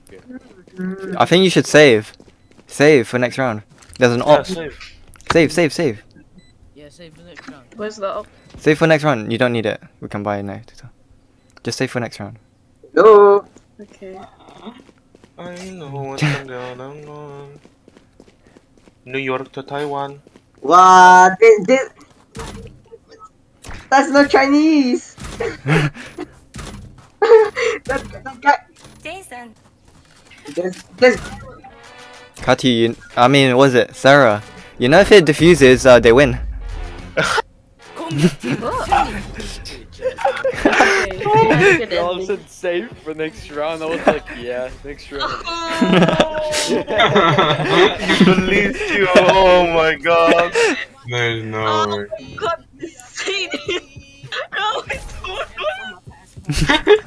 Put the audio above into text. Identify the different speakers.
Speaker 1: I think you should save. Save for next round. There's an op.
Speaker 2: Save.
Speaker 1: Save.
Speaker 3: Yeah, save for next round.
Speaker 4: Where's the op?
Speaker 1: Save for next round. You don't need it. We can buy it now. Just save for next round.
Speaker 5: Go.
Speaker 4: Okay.
Speaker 2: I know what's going on. New York to Taiwan.
Speaker 5: What? That's not Chinese. that guy.
Speaker 6: Jason.
Speaker 5: This.
Speaker 1: Kati, I mean, what was it? Sarah. You know if it diffuses, they win.
Speaker 7: Y'all said save for next round. I was like, yeah, next round.
Speaker 2: You believed you. Oh my god. There's no way.
Speaker 4: God, this scene. No, it's